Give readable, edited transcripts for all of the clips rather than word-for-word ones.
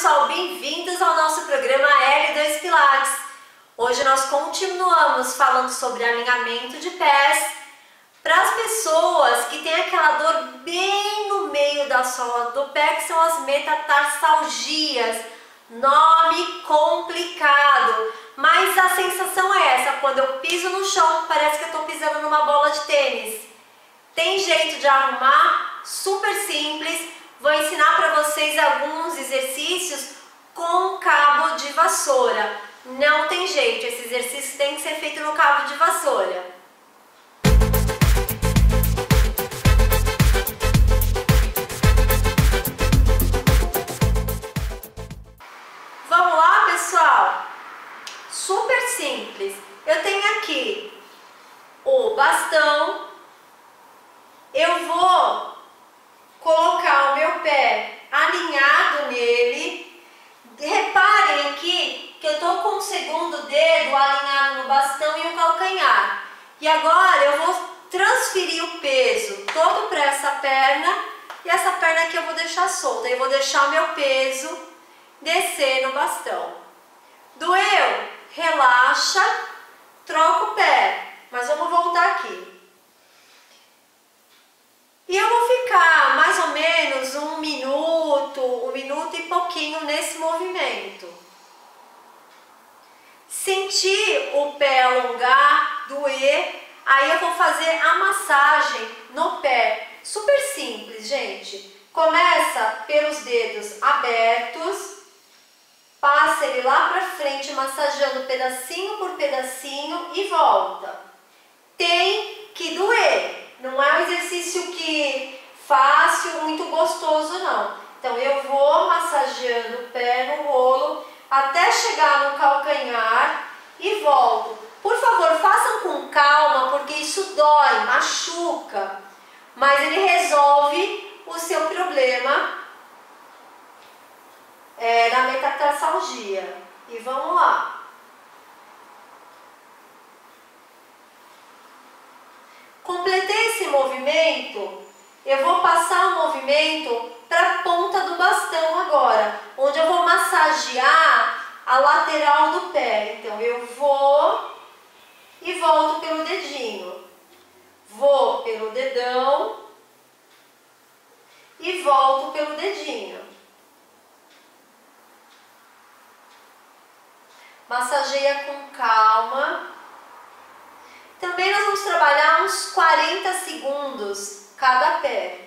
pessoal, bem-vindos ao nosso programa L2 Pilates. Hoje nós continuamos falando sobre alinhamento de pés para as pessoas que têm aquela dor bem no meio da sola do pé, que são as metatarsalgias. Nome complicado, mas a sensação é essa: quando eu piso no chão, parece que eu estou pisando numa bola de tênis. Tem jeito de arrumar? Super simples. Vou ensinar para vocês alguns exercícios com cabo de vassoura. Não tem jeito, esse exercício tem que ser feito no cabo de vassoura. Vamos lá, pessoal? Super simples. Eu tenho aqui o bastão. Eu vou colocar o meu pé alinhado nele. Reparem aqui que eu estou com o segundo dedo alinhado no bastão e o calcanhar. E agora eu vou transferir o peso todo para essa perna, e essa perna aqui eu vou deixar solta. Eu vou deixar o meu peso descer no bastão. Doeu? Relaxa, troca o pé. Mas vamos voltar aqui. E eu vou ficar mais ou menos um minuto e pouquinho nesse movimento. Sentir o pé alongar, doer, aí eu vou fazer a massagem no pé. Super simples, gente. Começa pelos dedos abertos, passa ele lá pra frente, massageando pedacinho por pedacinho e volta. Tem que doer. Não é um exercício fácil, muito gostoso, não. Então eu vou massageando o pé no rolo até chegar no calcanhar e volto. Por favor, façam com calma, porque isso dói, machuca. Mas ele resolve o seu problema da metatarsalgia. E vamos lá. Completei esse movimento, eu vou passar o movimento para a ponta do bastão agora, onde eu vou massagear a lateral do pé. Então eu vou e volto pelo dedinho, vou pelo dedão e volto pelo dedinho. Massageia com calma. Também nós vamos trabalhar uns 40 segundos cada pé.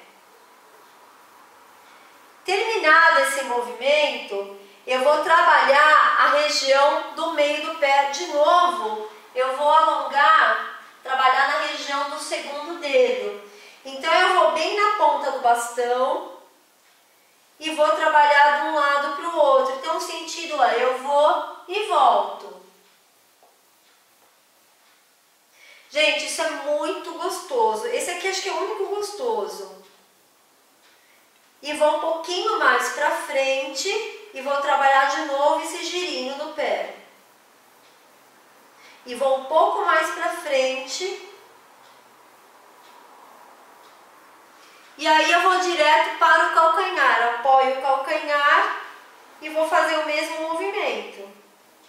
Terminado esse movimento, eu vou trabalhar a região do meio do pé de novo. Eu vou alongar, trabalhar na região do segundo dedo. Então eu vou bem na ponta do bastão e vou trabalhar de um lado para o outro. Então o sentido é: eu vou e volto. Gente, isso é muito gostoso. Esse aqui acho que é o único gostoso. E vou um pouquinho mais para frente e vou trabalhar de novo esse girinho no pé. E vou um pouco mais para frente. E aí eu vou direto para o calcanhar. Apoio o calcanhar e vou fazer o mesmo movimento.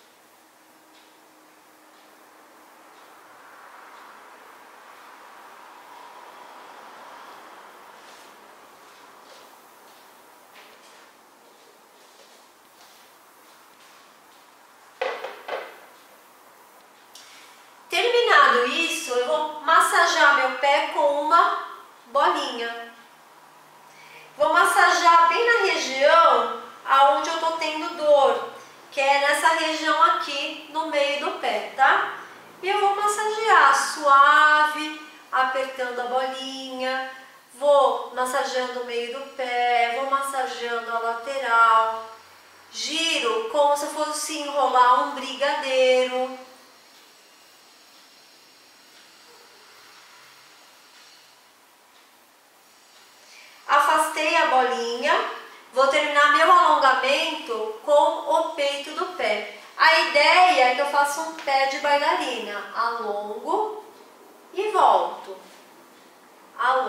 Terminado isso, eu vou massagear meu pé com uma bolinha. Vou massagear bem na região aonde eu tô tendo dor, que é nessa região aqui no meio do pé, tá? E eu vou massagear suave, apertando a bolinha, vou massageando o meio do pé, vou massageando a lateral, giro como se fosse enrolar um brigadeiro. Afastei a bolinha, vou terminar meu alongamento com o peito do pé. A ideia é que eu faça um pé de bailarina, alongo e volto,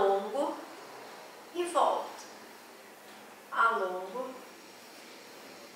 alongo e volto, alongo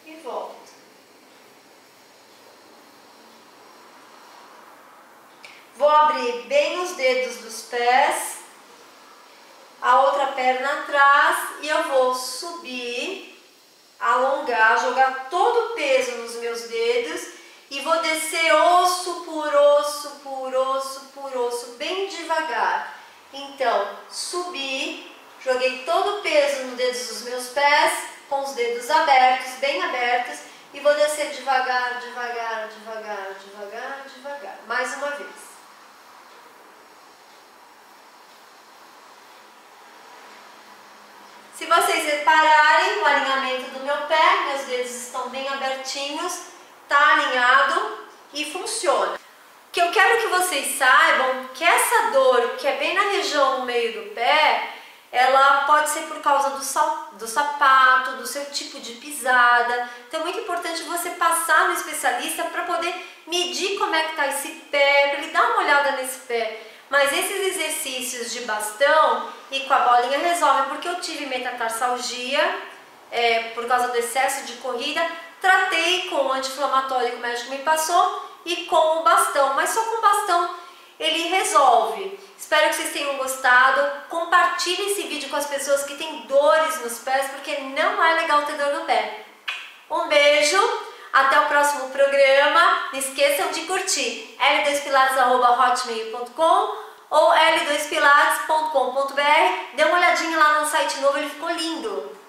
Vou abrir bem os dedos dos pés, a outra perna atrás e eu vou subir, alongar, jogar todo o peso nos meus dedos e vou descer osso por osso, por osso, por osso, bem devagar. Então, subi, joguei todo o peso nos dedos dos meus pés, com os dedos abertos, bem abertos, e vou descer devagar, devagar, devagar, devagar, devagar. Mais uma vez. Se vocês repararem o alinhamento do meu pé, meus dedos estão bem abertinhos, tá alinhado e funciona. O que eu quero que vocês saibam que essa dor, que é bem na região no meio do pé, ela pode ser por causa do sapato, do seu tipo de pisada. Então é muito importante você passar no especialista para poder medir como é que está esse pé, para ele dar uma olhada nesse pé. Mas esses exercícios de bastão e com a bolinha resolvem, porque eu tive metatarsalgia por causa do excesso de corrida, tratei com o anti-inflamatório que o médico me passou e com o bastão, mas só com o bastão ele resolve. Espero que vocês tenham gostado, compartilhe esse vídeo com as pessoas que têm dores nos pés, porque não é legal ter dor no pé. Um beijo! Até o próximo programa. Não esqueçam de curtir l2pilates@hotmail.com ou l2pilates.com.br. Dê uma olhadinha lá no site novo, ele ficou lindo.